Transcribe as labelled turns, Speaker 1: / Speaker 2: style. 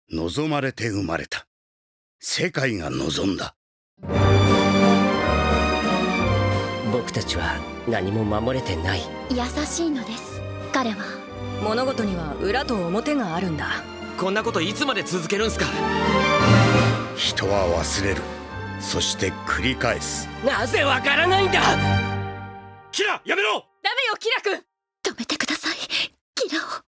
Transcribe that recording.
Speaker 1: 望まれて生まれた。世界が望んだ。
Speaker 2: 僕たちは何も守れてない。
Speaker 3: 優しいのです、彼は。
Speaker 4: 物事には裏と表があるんだ。
Speaker 5: こんなこといつまで続けるんすか。
Speaker 1: 人は忘れる、そして繰り返す。
Speaker 5: なぜわからないんだ。キラやめろ。
Speaker 4: ダメよキラ君。
Speaker 3: 止めてください、キラを。